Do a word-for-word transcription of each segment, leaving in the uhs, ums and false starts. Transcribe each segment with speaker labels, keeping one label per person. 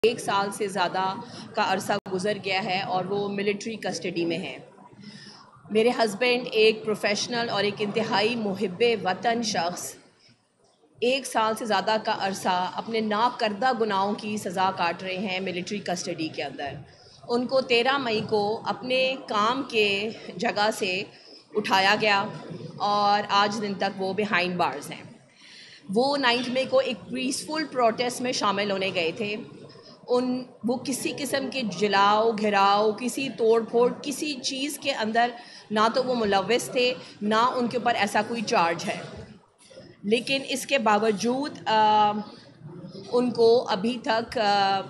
Speaker 1: एक साल से ज़्यादा का अरसा गुज़र गया है और वो मिलिट्री कस्टडी में है। मेरे हस्बैंड एक प्रोफेशनल और एक इंतहाई मुहिब्बे वतन शख्स एक साल से ज़्यादा का अरसा अपने नाकर्दा गुनाहों की सज़ा काट रहे हैं मिलिट्री कस्टडी के अंदर। उनको तेरह मई को अपने काम के जगह से उठाया गया और आज दिन तक वो बिहाइंड बार्स हैं। वो नाइन्थ मई को एक पीसफुल प्रोटेस्ट में शामिल होने गए थे। उन वो किसी किस्म के जलाओ घिराव, किसी तोड़ फोड़, किसी चीज़ के अंदर ना तो वो मुलव्विस थे, ना उनके ऊपर ऐसा कोई चार्ज है। लेकिन इसके बावजूद आ, उनको अभी तक आ,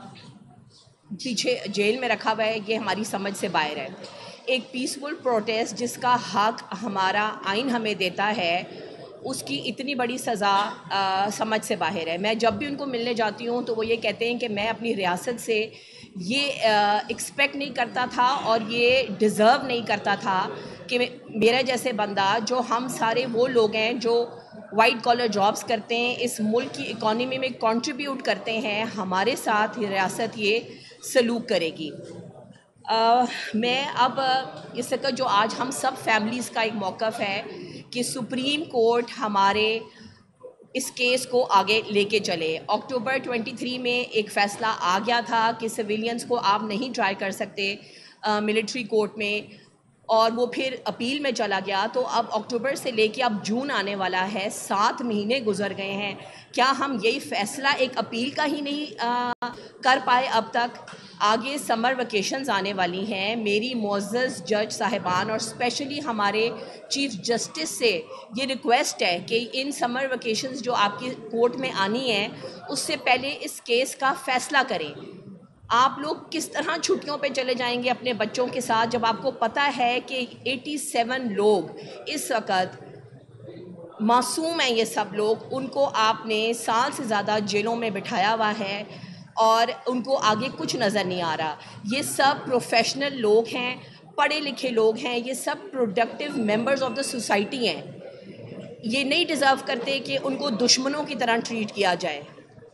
Speaker 1: पीछे जेल में रखा हुआ है। ये हमारी समझ से बाहर है। एक पीसफुल प्रोटेस्ट जिसका हक हमारा आइन हमें देता है, उसकी इतनी बड़ी सज़ा समझ से बाहर है। मैं जब भी उनको मिलने जाती हूँ तो वो ये कहते हैं कि मैं अपनी रियासत से ये एक्सपेक्ट नहीं करता था और ये डिज़र्व नहीं करता था कि मेरा जैसे बंदा, जो हम सारे वो लोग हैं जो वाइट कॉलर जॉब्स करते हैं, इस मुल्क की इकॉनमी में कंट्रीब्यूट करते हैं, हमारे साथ रियासत ये सलूक करेगी। Uh, मैं अब इस तक जो आज हम सब फैमिलीज़ का एक मौक़िफ़ है कि सुप्रीम कोर्ट हमारे इस केस को आगे लेके चले। अक्टूबर तेईस में एक फ़ैसला आ गया था कि सिविलियंस को आप नहीं ट्राई कर सकते मिलिट्री कोर्ट में, और वो फिर अपील में चला गया। तो अब अक्टूबर से लेके अब जून आने वाला है, सात महीने गुजर गए हैं। क्या हम यही फ़ैसला एक अपील का ही नहीं आ, कर पाए अब तक? आगे समर वेकेशंस आने वाली हैं। मेरी मुअज़्ज़ज़ जज साहिबान और स्पेशली हमारे चीफ जस्टिस से ये रिक्वेस्ट है कि इन समर वेकेशंस जो आपकी कोर्ट में आनी है, उससे पहले इस केस का फ़ैसला करें। आप लोग किस तरह छुट्टियों पे चले जाएंगे अपने बच्चों के साथ, जब आपको पता है कि सत्तासी लोग इस वक्त मासूम हैं, ये सब लोग, उनको आपने साल से ज़्यादा जेलों में बिठाया हुआ है और उनको आगे कुछ नज़र नहीं आ रहा। ये सब प्रोफेशनल लोग हैं, पढ़े लिखे लोग हैं, ये सब productive members of the society हैं। ये नहीं डिज़र्व करते कि उनको दुश्मनों की तरह ट्रीट किया जाए।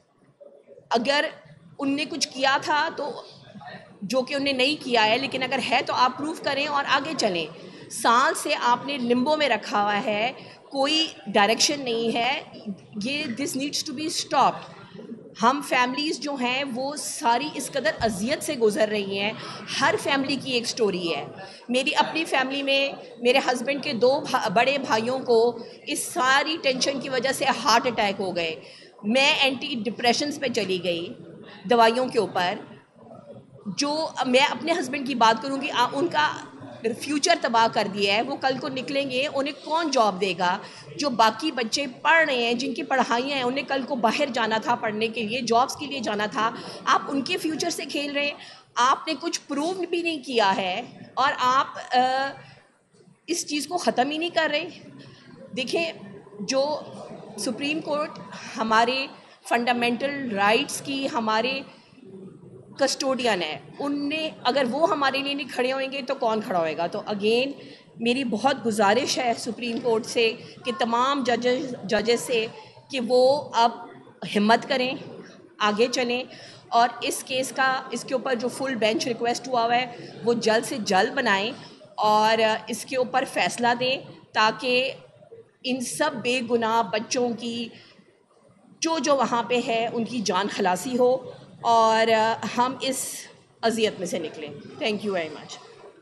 Speaker 1: अगर उनने कुछ किया था तो, जो कि उन्हें नहीं किया है, लेकिन अगर है तो आप प्रूव करें और आगे चलें। साल से आपने लिम्बो में रखा हुआ है, कोई डायरेक्शन नहीं है। ये this needs to be stopped. हम फैमिलीज़ जो हैं वो सारी इस कदर अजियत से गुज़र रही हैं। हर फैमिली की एक स्टोरी है। मेरी अपनी फैमिली में मेरे हस्बैंड के दो भा, बड़े भाइयों को इस सारी टेंशन की वजह से हार्ट अटैक हो गए। मैं एंटी डिप्रेशंस पे चली गई दवाइयों के ऊपर। जो मैं अपने हस्बैंड की बात करूँगी, उनका फ्यूचर तबाह कर दिया है। वो कल को निकलेंगे, उन्हें कौन जॉब देगा? जो बाकी बच्चे पढ़ रहे हैं, जिनकी पढ़ाइयाँ हैं, उन्हें कल को बाहर जाना था पढ़ने के लिए, जॉब्स के लिए जाना था। आप उनके फ्यूचर से खेल रहे हैं। आपने कुछ प्रूव भी नहीं किया है और आप आ, इस चीज़ को ख़त्म ही नहीं कर रहे। देखें, जो सुप्रीम कोर्ट हमारे फंडामेंटल राइट्स की हमारे कस्टोडियन है, उनने अगर वो हमारे लिए नहीं खड़े होंगे तो कौन खड़ा होएगा? तो अगेन मेरी बहुत गुजारिश है सुप्रीम कोर्ट से कि तमाम जजेस जजेस से कि वो अब हिम्मत करें, आगे चलें और इस केस का, इसके ऊपर जो फुल बेंच रिक्वेस्ट हुआ हुआ है वो जल्द से जल्द बनाएं और इसके ऊपर फ़ैसला दें, ताकि इन सब बेगुनाह बच्चों की जो जो वहाँ पे है उनकी जान खलासी हो और हम इस अज़ियत में से निकलें। Thank you very much.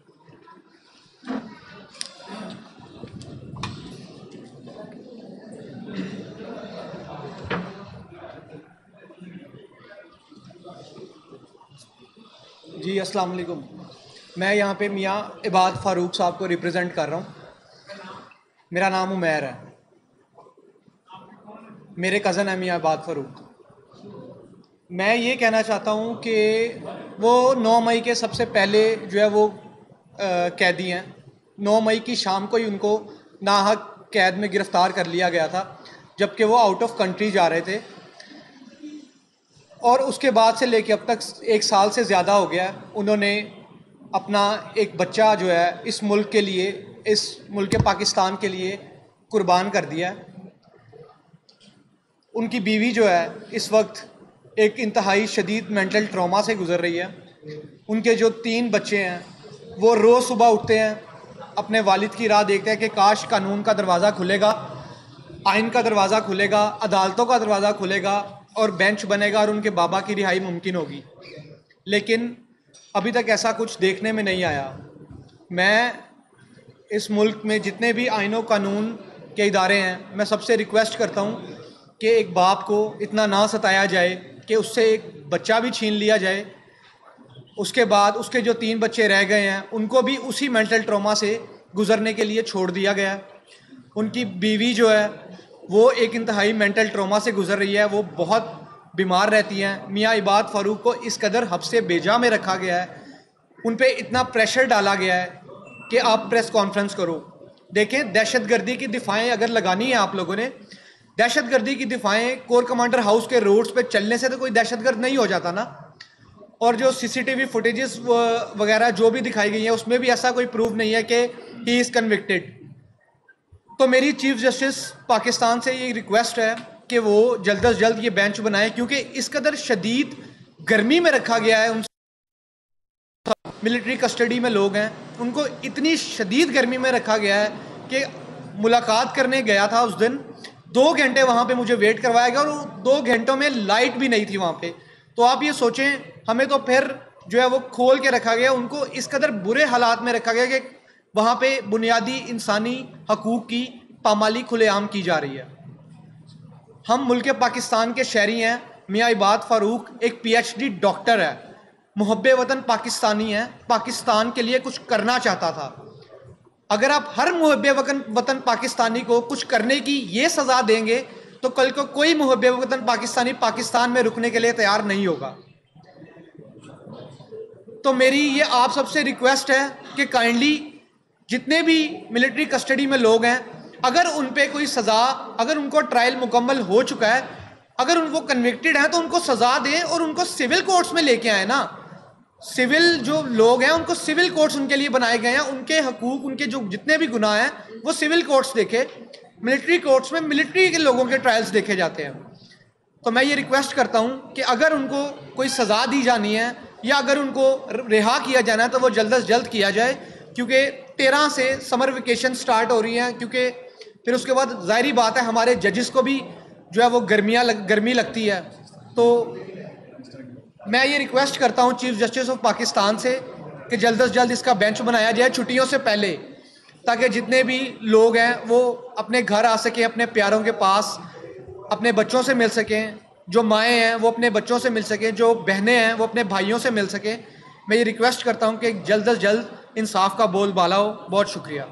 Speaker 2: जी अस्सलाम वालेकुम। मैं यहाँ पे मियाँ इबाद फ़ारूक साहब को रिप्रेजेंट कर रहा हूँ। मेरा नाम उमैर है, मेरे कज़न है मियाँ इबाद फ़ारूक। मैं ये कहना चाहता हूँ कि वो नौ मई के सबसे पहले जो है वो कैदी हैं। नौ मई की शाम को ही उनको नाहक कैद में गिरफ़्तार कर लिया गया था, जबकि वो आउट ऑफ कंट्री जा रहे थे। और उसके बाद से लेके अब तक एक साल से ज़्यादा हो गया, उन्होंने अपना एक बच्चा जो है इस मुल्क के लिए, इस मुल्क पाकिस्तान के लिए कुर्बान कर दिया है। उनकी बीवी जो है इस वक्त एक इंतहाई शदीद मेंटल ट्रॉमा से गुज़र रही है। उनके जो तीन बच्चे हैं वो रोज़ सुबह उठते हैं, अपने वालिद की राह देखते हैं कि काश कानून का दरवाज़ा खुलेगा, आइन का दरवाज़ा खुलेगा, अदालतों का दरवाज़ा खुलेगा और बेंच बनेगा और उनके बाबा की रिहाई मुमकिन होगी। लेकिन अभी तक ऐसा कुछ देखने में नहीं आया। मैं इस मुल्क में जितने भी आइनों कानून के इदारे हैं, मैं सबसे रिक्वेस्ट करता हूँ कि एक बाप को इतना ना सताया जाए कि उससे एक बच्चा भी छीन लिया जाए, उसके बाद उसके जो तीन बच्चे रह गए हैं उनको भी उसी मेंटल ट्रॉमा से गुजरने के लिए छोड़ दिया गया। उनकी बीवी जो है वो एक इंतहाई मेंटल ट्रॉमा से गुजर रही है, वो बहुत बीमार रहती हैं। मियाँ इबाद फ़ारूक को इस कदर हब्से बेजा में रखा गया है, उन पे इतना प्रेशर डाला गया है कि आप प्रेस कॉन्फ्रेंस करो। देखें, दहशतगर्दी की दिफाएं अगर लगानी है आप लोगों ने, दहशतगर्दी की दिफाएं कोर कमांडर हाउस के रोड्स पे चलने से तो कोई दहशतगर्द नहीं हो जाता ना। और जो सीसीटीवी फुटेजेस वगैरह जो भी दिखाई गई है उसमें भी ऐसा कोई प्रूफ नहीं है कि ही इज़ कन्विक्टेड। तो मेरी चीफ जस्टिस पाकिस्तान से ये रिक्वेस्ट है कि वो जल्द अज जल्द ये बेंच बनाए, क्योंकि इस कदर शदीद गर्मी में रखा गया है। उन मिलिट्री कस्टडी में लोग हैं, उनको इतनी शदीद गर्मी में रखा गया है कि मुलाकात करने गया था उस दिन, दो घंटे वहाँ पे मुझे वेट करवाया गया और दो घंटों में लाइट भी नहीं थी वहाँ पे। तो आप ये सोचें, हमें तो फिर जो है वो खोल के रखा गया, उनको इस कदर बुरे हालात में रखा गया कि वहाँ पे बुनियादी इंसानी हकूक़ की पामाली खुलेआम की जा रही है। हम मुल्क पाकिस्तान के शहरी हैं। मियाँ इबाद फ़ारूक एक पीएचडी डॉक्टर है, मुहब्बे वतन पाकिस्तानी है, पाकिस्तान के लिए कुछ करना चाहता था। अगर आप हर मुहब्बे वतन वतन पाकिस्तानी को कुछ करने की ये सज़ा देंगे तो कल को कोई मुहब्बे वतन पाकिस्तानी पाकिस्तान में रुकने के लिए तैयार नहीं होगा। तो मेरी ये आप सबसे रिक्वेस्ट है कि काइंडली जितने भी मिलिट्री कस्टडी में लोग हैं, अगर उन पे कोई सज़ा, अगर उनको ट्रायल मुकम्मल हो चुका है, अगर उनको कन्विक्टेड हैं तो उनको सज़ा दें और उनको सिविल कोर्ट्स में लेके आए ना। सिविल जो लोग हैं उनको सिविल कोर्ट्स उनके लिए बनाए गए हैं, उनके हकूक़, उनके जो जितने भी गुनाह हैं वो सिविल कोर्ट्स देखे। मिलिट्री कोर्ट्स में मिलिट्री के लोगों के ट्रायल्स देखे जाते हैं। तो मैं ये रिक्वेस्ट करता हूँ कि अगर उनको कोई सज़ा दी जानी है या अगर उनको रिहा किया जाना है तो वो जल्द अज जल्द किया जाए, क्योंकि तेरह से समर वेकेशन स्टार्ट हो रही हैं। क्योंकि फिर उसके बाद ज़ाहिरी बात है हमारे जजेस को भी जो है वो गर्मियाँ लग, गर्मी लगती है। तो मैं ये रिक्वेस्ट करता हूँ चीफ जस्टिस ऑफ पाकिस्तान से कि जल्द अज जल्द इसका बेंच बनाया जाए छुट्टियों से पहले, ताकि जितने भी लोग हैं वो अपने घर आ सकें, अपने प्यारों के पास अपने बच्चों से मिल सकें, जो माएँ हैं वो अपने बच्चों से मिल सकें, जो बहनें हैं वो अपने भाइयों से मिल सकें। मैं ये रिक्वेस्ट करता हूँ कि जल्द अज जल्द इंसाफ का बोलबाला हो। बहुत शुक्रिया।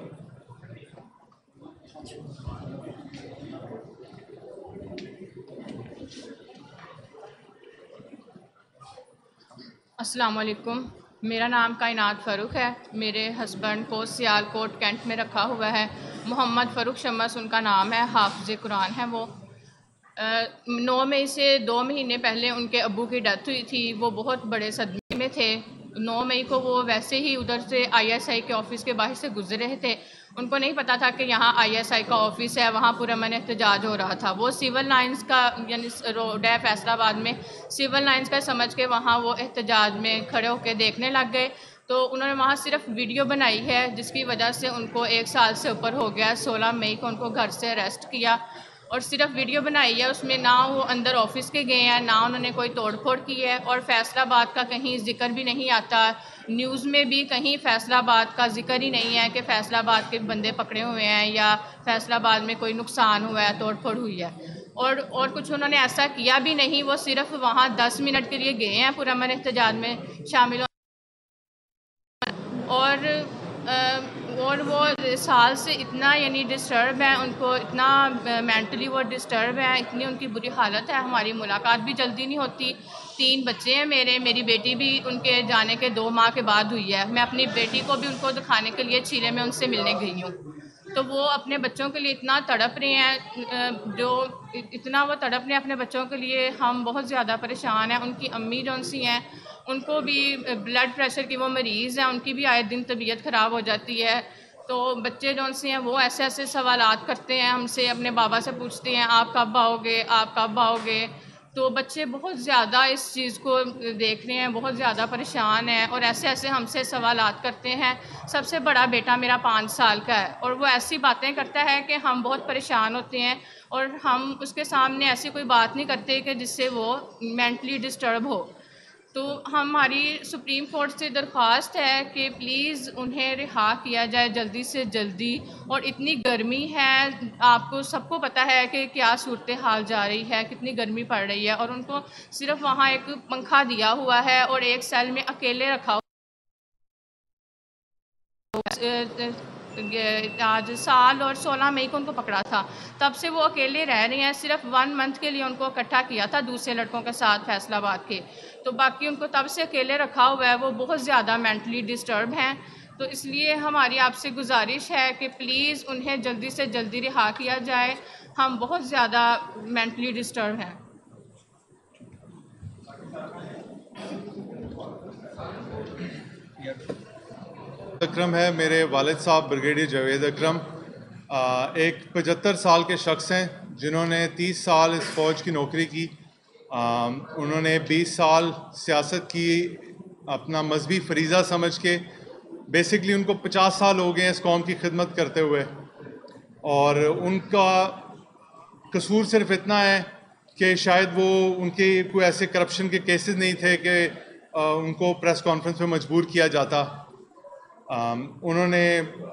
Speaker 3: अस्सलाम वालेकुम, मेरा नाम कायनात फ़ारूक है। मेरे हस्बैंड को सियालकोट कैंट में रखा हुआ है। मोहम्मद फ़ारूक शम्स उनका नाम है, हाफ़िज़ कुरान है वो। नौ मई से दो महीने पहले उनके अब्बू की डेथ हुई थी। वो बहुत बड़े सदमे में थे। नौ मई को वो वैसे ही उधर से आईएसआई के ऑफ़िस के बाहर से गुजर रहे थे। उनको नहीं पता था कि यहाँ आईएसआई का ऑफ़िस है, वहाँ पुरअमन एहतजाज हो रहा था। वो सिविल लाइंस का यानी रोड है फैसलाबाद में, सिविल लाइंस का समझ के वहाँ वो एहतजाज में खड़े होकर देखने लग गए। तो उन्होंने वहाँ सिर्फ वीडियो बनाई है, जिसकी वजह से उनको एक साल से ऊपर हो गया। सोलह मई को उनको घर से अरेस्ट किया और सिर्फ वीडियो बनाई है। उसमें ना वो अंदर ऑफिस के गए हैं, ना उन्होंने कोई तोड़फोड़ की है। और फैसलाबाद का कहीं जिक्र भी नहीं आता, न्यूज़ में भी कहीं फैसलाबाद का जिक्र ही नहीं है कि फैसलाबाद के बंदे पकड़े हुए हैं या फैसलाबाद में कोई नुकसान हुआ है, तोड़फोड़ हुई है। और और कुछ उन्होंने ऐसा किया भी नहीं। वो सिर्फ वहाँ दस मिनट के लिए गए हैं पुरअमन एहतजाज में शामिल। और आ, और वो साल से इतना यानी डिस्टर्ब है, उनको इतना मेंटली वो डिस्टर्ब है, इतनी उनकी बुरी हालत है। हमारी मुलाकात भी जल्दी नहीं होती। तीन बच्चे हैं मेरे, मेरी बेटी भी उनके जाने के दो माह के बाद हुई है। मैं अपनी बेटी को भी उनको दिखाने के लिए चीले में उनसे मिलने गई हूँ। तो वो अपने बच्चों के लिए इतना तड़प रहे हैं, जो इतना वो तड़प रहे हैं अपने बच्चों के लिए, हम बहुत ज़्यादा परेशान हैं। उनकी अम्मी जौन सी हैं उनको भी ब्लड प्रेशर की वो मरीज़ हैं, उनकी भी आए दिन तबीयत ख़राब हो जाती है। तो बच्चे जौन से हैं वो ऐसे ऐसे सवालात करते हैं हमसे, अपने बाबा से पूछते हैं आप कब आओगे, आप कब आओगे। तो बच्चे बहुत ज़्यादा इस चीज़ को देख रहे हैं, बहुत ज़्यादा परेशान हैं और ऐसे ऐसे हमसे सवालात करते हैं। सबसे बड़ा बेटा मेरा पाँच साल का है और वो ऐसी बातें करता है कि हम बहुत परेशान होते हैं और हम उसके सामने ऐसी कोई बात नहीं करते कि जिससे वो मेंटली डिस्टर्ब हो। तो हमारी सुप्रीम कोर्ट से दरख्वास्त है कि प्लीज़ उन्हें रिहा किया जाए जल्दी से जल्दी। और इतनी गर्मी है, आपको सबको पता है कि क्या सूरत हाल जा रही है, कितनी गर्मी पड़ रही है और उनको सिर्फ वहाँ एक पंखा दिया हुआ है और एक सेल में अकेले रखा आज साल और सोलह मई को उनको पकड़ा था, तब से वो अकेले रह रहे हैं। सिर्फ वन मंथ के लिए उनको इकट्ठा किया था दूसरे लड़कों के साथ फैसलाबाद के, तो बाकी उनको तब से अकेले रखा हुआ है। वो बहुत ज़्यादा मेंटली डिस्टर्ब हैं, तो इसलिए हमारी आपसे गुजारिश है कि प्लीज़ उन्हें जल्दी से जल्दी रिहा किया जाए। हम बहुत ज़्यादा मेंटली डिस्टर्ब हैं।
Speaker 4: अकरम है, मेरे वालिद साहब ब्रिगेडियर जावेद अकरम एक पचहत्तर साल के शख्स हैं जिन्होंने तीस साल इस फ़ौज की नौकरी की। आ, उन्होंने बीस साल सियासत की अपना मजहबी फरीज़ा समझ के। बेसिकली उनको पचास साल हो गए इस कौम की खिदमत करते हुए और उनका कसूर सिर्फ इतना है कि शायद वो उनके कोई ऐसे करप्शन के केसेस नहीं थे कि उनको प्रेस कॉन्फ्रेंस में मजबूर किया जाता। Um, उन्होंने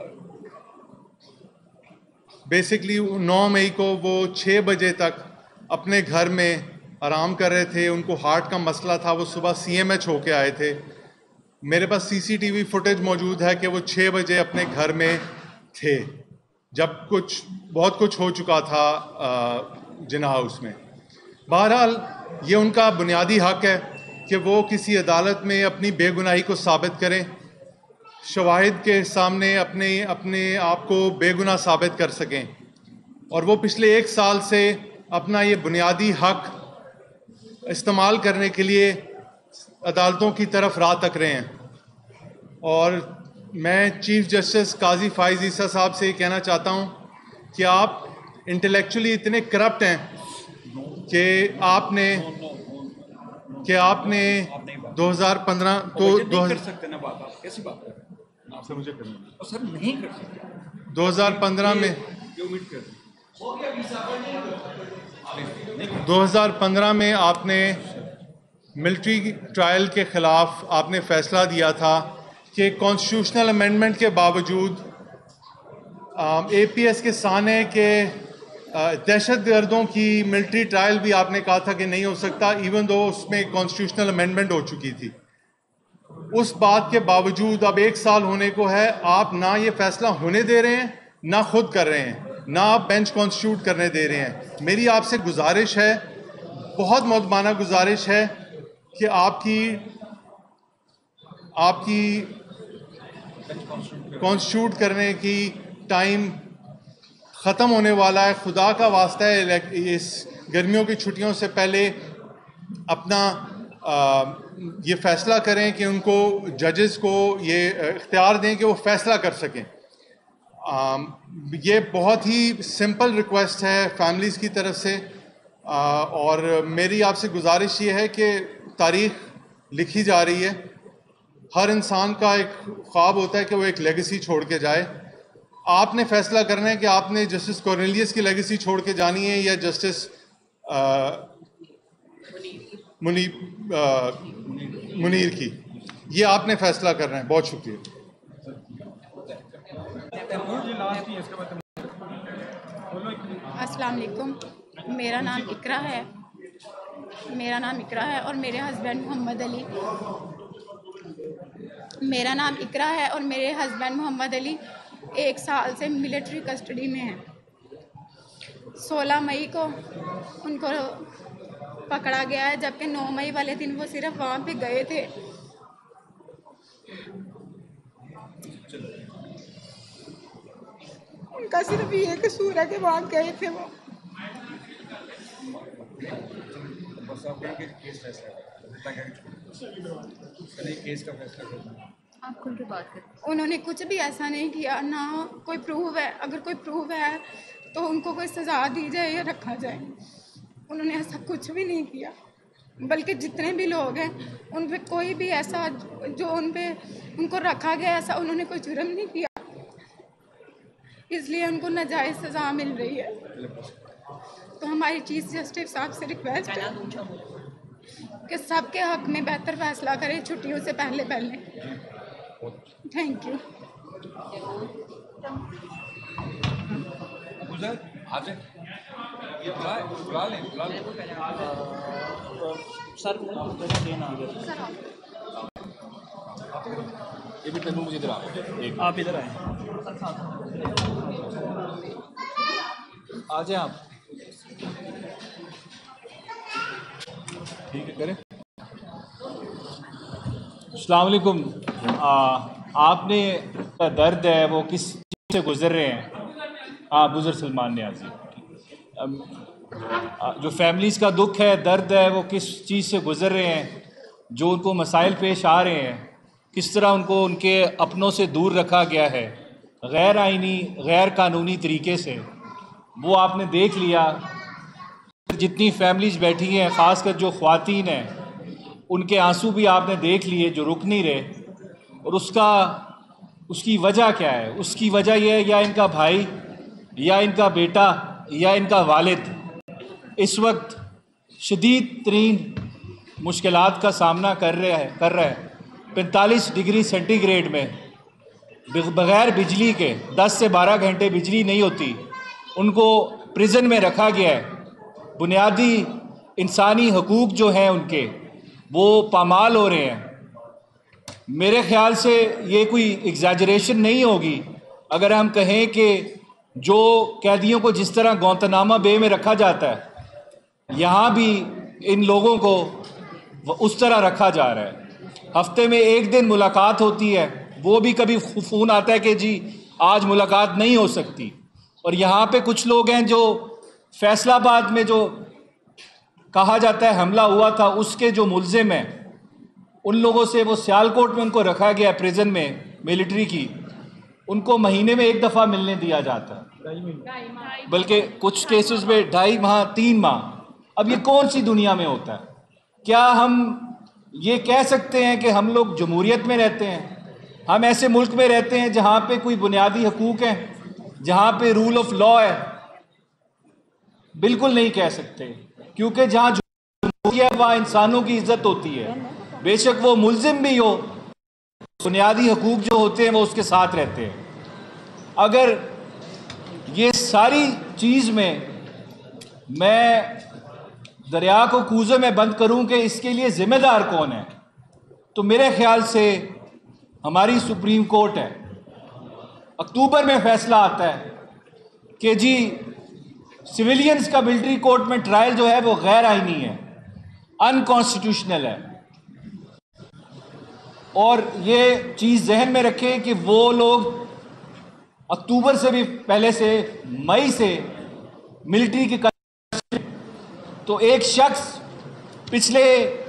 Speaker 4: बेसिकली नौ मई को वो छः बजे तक अपने घर में आराम कर रहे थे। उनको हार्ट का मसला था, वो सुबह सी एम एच होके आए थे। मेरे पास C C T V footage मौजूद है कि वो छः बजे अपने घर में थे जब कुछ बहुत कुछ हो चुका था जिना हाउस में। बहरहाल ये उनका बुनियादी हक है कि वो किसी अदालत में अपनी बेगुनाही को साबित करें, शवाहिद के सामने अपने अपने आप को बेगुनाह साबित कर सकें। और वो पिछले एक साल से अपना ये बुनियादी हक इस्तेमाल करने के लिए अदालतों की तरफ राह तक रहे हैं। और मैं चीफ जस्टिस काजी फाइज ईसा साहब से ये कहना चाहता हूँ कि आप इंटेलेक्चुअली इतने करप्ट हैं कि आपने कि आपने दो हज़ार पंद्रह तो दो
Speaker 5: कर सकते ना बात, आप कैसी बात कर रहे हैं? आपसे मुझे करना और सर नहीं कर सकते।
Speaker 4: दो हज़ार पंद्रह में दो हज़ार पंद्रह में आपने मिलिट्री ट्रायल के ख़िलाफ़ आपने फ़ैसला दिया था कि कॉन्स्टिट्यूशनल अमेंडमेंट के बावजूद ए पी एस के साने के दहशत गर्दों की मिलिट्री ट्रायल भी आपने कहा था कि नहीं हो सकता, इवन दो उसमें कॉन्स्टिट्यूशनल अमेंडमेंट हो चुकी थी। उस बात के बावजूद अब एक साल होने को है, आप ना ये फैसला होने दे रहे हैं, ना खुद कर रहे हैं, ना आप बेंच कॉन्स्टिट्यूट करने दे रहे हैं। मेरी आपसे गुजारिश है, बहुत मुअद्दबाना गुजारिश है कि आपकी आपकी कॉन्स्टिट्यूट करने की टाइम ख़त्म होने वाला है। खुदा का वास्ता है, इस गर्मियों की छुट्टियों से पहले अपना आ, ये फ़ैसला करें कि उनको जजेस को ये इख्तियार दें कि वो फ़ैसला कर सकें। आ, ये बहुत ही सिंपल रिक्वेस्ट है फैमिलीज़ की तरफ से। आ, और मेरी आपसे गुजारिश ये है कि तारीख़ लिखी जा रही है, हर इंसान का एक ख्वाब होता है कि वो एक लेगेसी छोड़ के जाए। आपने फ़ैसला करना है कि आपने जस्टिस कॉर्नेलियस की लेगेसी छोड़ के जानी है या जस्टिस मुनी मुनीर की, ये आपने फ़ैसला करना है। बहुत शुक्रिया।
Speaker 6: अस्सलाम वालेकुम, मेरा नाम इकरा है मेरा नाम इकरा है और मेरे हस्बैंड मोहम्मद अली मेरा नाम इकरा है और मेरे हस्बैंड मोहम्मद अली एक साल से मिलिट्री कस्टडी में हैं। सोलह मई को उनको पकड़ा गया है, जबकि नौ मई वाले दिन वो सिर्फ वहाँ पे गए थे। उनका सिर्फ ये कसूर है कि वहाँ गए थे वो।
Speaker 3: आप खुल के बात करें।
Speaker 6: उन्होंने कुछ भी ऐसा नहीं किया, ना कोई प्रूफ है। अगर कोई प्रूफ है तो उनको कोई सज़ा दी जाए या रखा जाए। उन्होंने ऐसा कुछ भी नहीं किया, बल्कि जितने भी लोग हैं उन पे कोई भी ऐसा जो उन पे उनको रखा गया ऐसा उन्होंने कोई जुर्म नहीं किया, इसलिए उनको नाजायज़ सज़ा मिल रही है। तो हमारी चीफ जस्टिस साहब से रिक्वेस्ट है कि सबके हक में बेहतर फैसला करें छुट्टियों से पहले पहले। Thank you.
Speaker 5: सर ये भी मुझे इधर आप इधर आए, आ जाए आप, ठीक है करें। अस्सलाम वालेकुम। आपने दर्द है वो किस चीज़ से गुजर रहे हैं? हाँ, बुजुर्ग सलमान न्याज़ी। जो फैमिलीज़ का दुख है, दर्द है, वो किस चीज़ से गुजर रहे हैं, जो उनको मसाइल पेश आ रहे हैं, किस तरह उनको उनके अपनों से दूर रखा गया है गैर आइनी गैर कानूनी तरीके से, वो आपने देख लिया। जितनी फैमिलीज़ बैठी हैं, ख़ासकर जो ख़वातीन हैं, उनके आंसू भी आपने देख लिए जो रुक नहीं रहे। और उसका उसकी वजह क्या है? उसकी वजह यह है या इनका भाई या इनका बेटा या इनका वालिद इस वक्त शदीद तरीन मुश्किलात का सामना कर रहा है कर रहा है पैंतालीस डिग्री सेंटीग्रेड में बग़ैर बिजली के दस से बारह घंटे बिजली नहीं होती, उनको प्रिजन में रखा गया है। बुनियादी इंसानी हकूक़ जो हैं उनके वो पामाल हो रहे हैं। मेरे ख़्याल से ये कोई एग्जैजरेशन नहीं होगी अगर हम कहें कि जो कैदियों को जिस तरह गौंतनामा बे में रखा जाता है, यहाँ भी इन लोगों को उस तरह रखा जा रहा है। हफ्ते में एक दिन मुलाकात होती है, वो भी कभी फ़ोन आता है कि जी आज मुलाकात नहीं हो सकती। और यहाँ पे कुछ लोग हैं जो फैसलाबाद में जो कहा जाता है हमला हुआ था, उसके जो मुल्ज़िम हैं, उन लोगों से वो सियालकोट में उनको रखा गया प्रिजन में मिलिट्री की, उनको महीने में एक दफ़ा मिलने दिया जाता है, बल्कि कुछ केसेस में ढाई माह तीन माह। अब ये कौन सी दुनिया में होता है? क्या हम ये कह सकते हैं कि हम लोग जमहूरियत में रहते हैं? हम ऐसे मुल्क में रहते हैं जहाँ पे कोई बुनियादी हकूक़ हैं, जहाँ पे रूल ऑफ लॉ है? बिल्कुल नहीं कह सकते, क्योंकि जहाँ जमहूरियत है वहाँ इंसानों की इज्जत होती है, बेशक वो मुल्ज़िम भी हो, बुनियादी हकूक़ जो होते हैं वो उसके साथ रहते हैं। अगर ये सारी चीज़ में मैं दरिया को कूज़े में बंद करूं कि इसके लिए ज़िम्मेदार कौन है, तो मेरे ख़्याल से हमारी सुप्रीम कोर्ट है। अक्टूबर में फ़ैसला आता है कि जी सिविलियंस का मिलिट्री कोर्ट में ट्रायल जो है वो गैर आइनी है, अनकॉन्स्टिट्यूशनल है। और ये चीज़ जहन में रखें कि वो लोग अक्टूबर से भी पहले से मई से मिलिट्री की, तो एक शख्स पिछले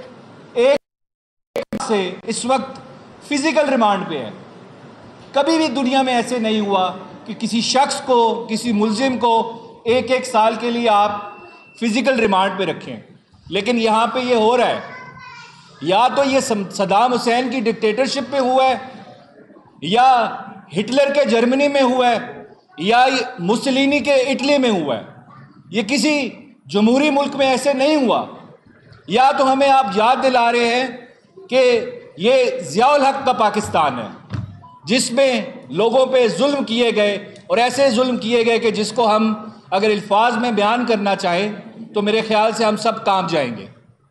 Speaker 5: एक से इस वक्त फिजिकल रिमांड पे है। कभी भी दुनिया में ऐसे नहीं हुआ कि किसी शख्स को, किसी मुल्जिम को एक एक साल के लिए आप फिजिकल रिमांड पे रखें, लेकिन यहाँ पे ये हो रहा है। या तो ये सदाम हुसैन की डिक्टेटरशिप पे हुआ है, या हिटलर के जर्मनी में हुआ है, या मुसलिनी के इटली में हुआ है। ये किसी जमहूरी मुल्क में ऐसे नहीं हुआ। या तो हमें आप याद दिला रहे हैं कि ये ज़ियाउल हक का पाकिस्तान है, जिसमें लोगों पे जुल्म किए गए, और ऐसे जुल्म किए गए कि जिसको हम अगर अल्फाज में बयान करना चाहें तो मेरे ख्याल से हम सब कांप जाएंगे।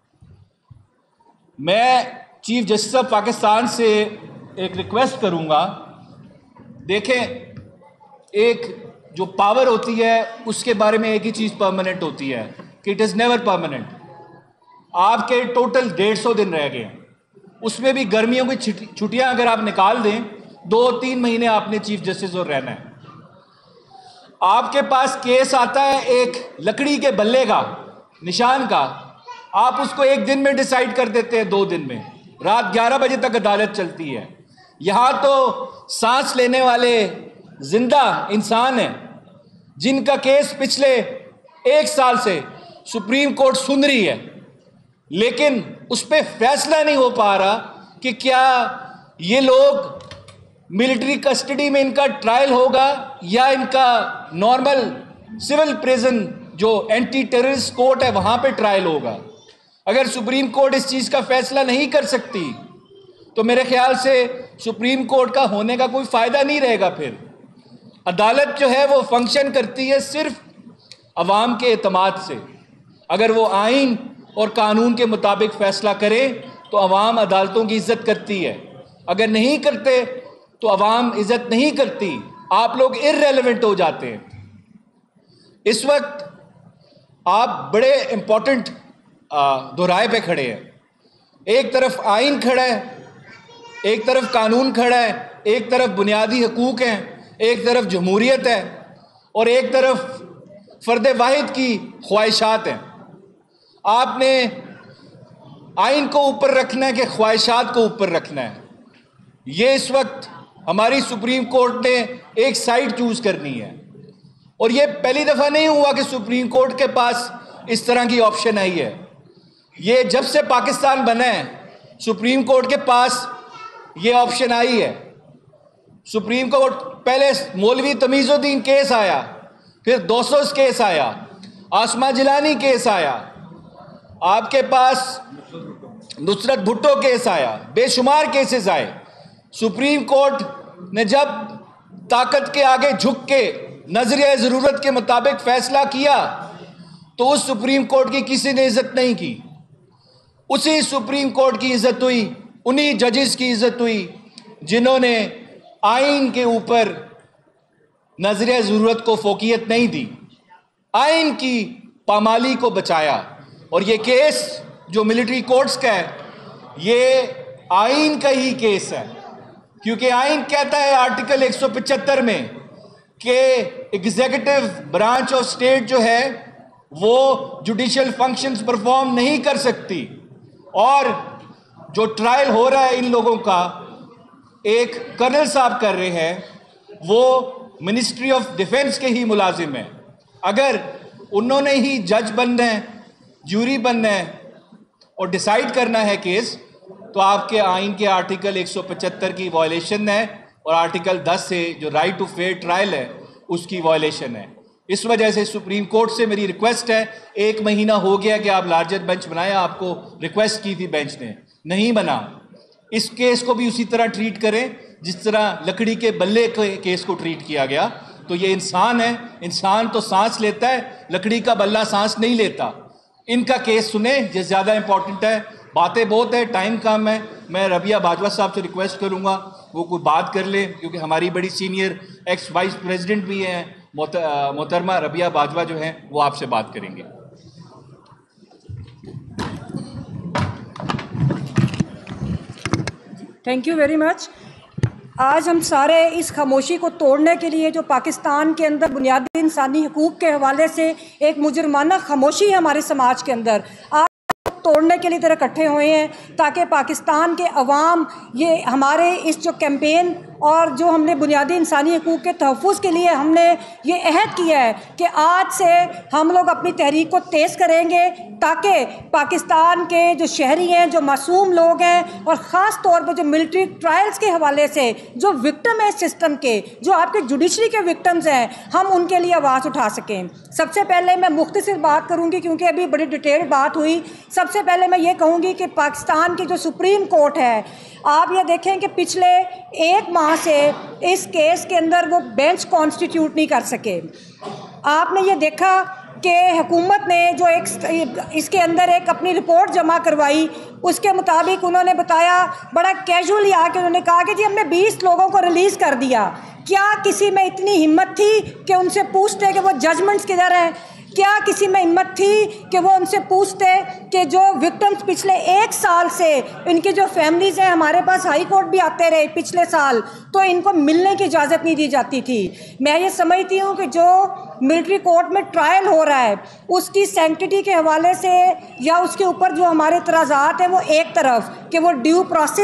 Speaker 5: मैं चीफ जस्टिस ऑफ पाकिस्तान से एक रिक्वेस्ट करूंगा, देखें, एक जो पावर होती है उसके बारे में एक ही चीज़ परमानेंट होती है कि इट इज़ नेवर परमानेंट। आपके टोटल डेढ़ सौ दिन रह गए, उसमें भी गर्मियों की छुट्टियां अगर आप निकाल दें, दो तीन महीने आपने चीफ जस्टिस और रहना है। आपके पास केस आता है एक लकड़ी के बल्ले का, निशान का, आप उसको एक दिन में डिसाइड कर देते हैं, दो दिन में, रात ग्यारह बजे तक अदालत चलती है। यहाँ तो सांस लेने वाले जिंदा इंसान हैं जिनका केस पिछले एक साल से सुप्रीम कोर्ट सुन रही है, लेकिन उस पर फैसला नहीं हो पा रहा कि क्या ये लोग मिलिट्री कस्टडी में इनका ट्रायल होगा या इनका नॉर्मल सिविल प्रिजन जो एंटी टेररिस्ट कोर्ट है वहां पे ट्रायल होगा। अगर सुप्रीम कोर्ट इस चीज़ का फैसला नहीं कर सकती तो मेरे ख्याल से सुप्रीम कोर्ट का होने का कोई फ़ायदा नहीं रहेगा। फिर अदालत जो है वो फंक्शन करती है सिर्फ अवाम के एतमाद से। अगर वो आइन और कानून के मुताबिक फ़ैसला करे तो अवाम अदालतों की इज़्ज़त करती है, अगर नहीं करते तो अवाम इज़्ज़त नहीं करती, आप लोग इर्रेलेवेंट हो जाते हैं। इस वक्त आप बड़े इम्पोर्टेंट दोहराए पे खड़े हैं। एक तरफ आइन खड़ा है, एक तरफ कानून खड़ा है, एक तरफ बुनियादी हकूक़ हैं, एक तरफ जमहूरियत है और एक तरफ फ़र्द वाहिद की ख्वाहिशात हैं। आपने आइन को ऊपर रखना है कि ख्वाहिशात को ऊपर रखना है? ये इस वक्त हमारी सुप्रीम कोर्ट ने एक साइड चूज़ करनी है और ये पहली दफ़ा नहीं हुआ कि सुप्रीम कोर्ट के पास इस तरह की ऑप्शन आई है। ये जब से पाकिस्तान बना है सुप्रीम कोर्ट के पास ये ऑप्शन आई है। सुप्रीम कोर्ट पहले मौलवी तमीज़ुद्दीन केस आया, फिर दोसोस केस आया, आसमा जिलानी केस आया, आपके पास नुसरत भुट्टो केस आया, बेशुमार केसेस आए। सुप्रीम कोर्ट ने जब ताकत के आगे झुक के नजरिया ज़रूरत के मुताबिक फैसला किया तो उस सुप्रीम कोर्ट की किसी ने इज्जत नहीं की। उसी सुप्रीम कोर्ट की इज्जत हुई, उन्हीं जजेस की इज्जत हुई जिन्होंने आइन के ऊपर नजरिया ज़रूरत को फोकियत नहीं दी, आइन की पामाली को बचाया। और ये केस जो मिलिट्री कोर्ट्स का है ये आइन का ही केस है, क्योंकि आइन कहता है आर्टिकल एक सौ पचहत्तर में कि एग्जीक्यूटिव ब्रांच ऑफ स्टेट जो है वो जुडिशियल फंक्शंस परफॉर्म नहीं कर सकती। और जो ट्रायल हो रहा है इन लोगों का, एक कर्नल साहब कर रहे हैं, वो मिनिस्ट्री ऑफ डिफेंस के ही मुलाजिम हैं। अगर उन्होंने ही जज बनना है, जूरी बनना है और डिसाइड करना है केस, तो आपके आइन के आर्टिकल एक सौ पचहत्तर की वायलेशन है और आर्टिकल दस से जो राइट टू फेयर ट्रायल है उसकी वायलेशन है। इस वजह से सुप्रीम कोर्ट से मेरी रिक्वेस्ट है, एक महीना हो गया कि आप लार्जर बेंच बनाए, आपको रिक्वेस्ट की थी बेंच ने, नहीं बना। इस केस को भी उसी तरह ट्रीट करें जिस तरह लकड़ी के बल्ले के केस को ट्रीट किया गया। तो ये इंसान है, इंसान तो सांस लेता है, लकड़ी का बल्ला सांस नहीं लेता। इनका केस सुने, ये ज़्यादा इंपॉर्टेंट है। बातें बहुत है, टाइम कम है। मैं रबिया बाजवा साहब से रिक्वेस्ट करूंगा वो कोई बात कर ले, क्योंकि हमारी बड़ी सीनियर एक्स वाइस प्रेसिडेंट भी हैं, मोहतरमा रबिया बाजवा जो हैं वो आपसे बात करेंगे।
Speaker 7: Thank you very much. आज हम सारे इस खामोशी को तोड़ने के लिए, जो पाकिस्तान के अंदर बुनियादी इंसानी हकूक़ के हवाले से एक मुजरमाना खामोशी है हमारे समाज के अंदर, आज तोड़ने के लिए तरह इकट्ठे हुए हैं, ताकि पाकिस्तान के अवाम ये हमारे इस जो कैंपेन और जो हमने बुनियादी इंसानी हकूक़ के तहफ़्फ़ुज़ के लिए हमने ये अहद किया है कि आज से हम लोग अपनी तहरीक को तेज़ करेंगे, ताकि पाकिस्तान के जो शहरी हैं, जो मासूम लोग हैं, और ख़ास तौर पर जो मिलिट्री ट्रायल्स के हवाले से जो विक्टिम है सिस्टम के, जो आपके जुडिशरी के विक्टिम्स हैं, हम उनके लिए आवाज़ उठा सकें। सबसे पहले मैं मुख्तसर बात करूँगी क्योंकि अभी बड़ी डिटेल बात हुई। सबसे पहले मैं ये कहूँगी कि पाकिस्तान की जो सुप्रीम कोर्ट है, आप ये देखें कि पिछले एक माह से इस केस के अंदर वो बेंच कॉन्स्टिट्यूट नहीं कर सके। आपने ये देखा कि हुकूमत ने जो एक इसके अंदर एक अपनी रिपोर्ट जमा करवाई, उसके मुताबिक उन्होंने बताया, बड़ा कैजुअली आके उन्होंने कहा कि जी हमने बीस लोगों को रिलीज़ कर दिया। क्या किसी में इतनी हिम्मत थी कि उनसे पूछते कि वो जजमेंट्स किधर हैं? क्या किसी में हिम्मत थी कि वो उनसे पूछते कि जो विक्टिम्स पिछले एक साल से इनकी जो फैमिलीज़ हैं, हमारे पास हाई कोर्ट भी आते रहे पिछले साल, तो इनको मिलने की इजाज़त नहीं दी जाती थी। मैं ये समझती हूँ कि जो मिलिट्री कोर्ट में ट्रायल हो रहा है उसकी सैंक्टिटी के हवाले से या उसके ऊपर जो हमारे इतराज़ात हैं वो एक तरफ कि वो ड्यू प्रोसेस